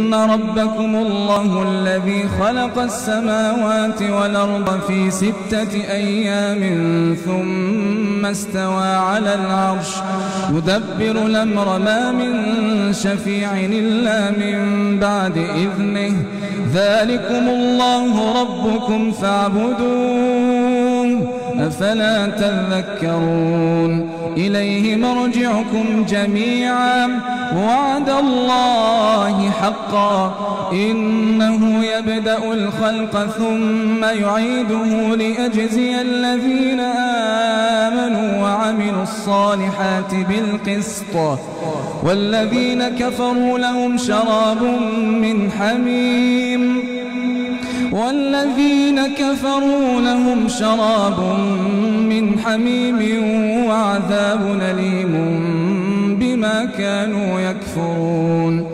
إن ربكم الله الذي خلق السماوات والأرض في 6 أيام ثم استوى على العرش يدبر الأمر ما من شفيع إلا من بعد إذنه ذلكم الله ربكم فاعبدوه أفلا تذكرون إليه مرجعكم جميعا وعد الله حقا إنه يبدأ الخلق ثم يعيده ليجزي الذين آمنوا وعملوا الصالحات بالقسط والذين كفروا لهم شراب من حميم وعذاب أليم بما كانوا يكفرون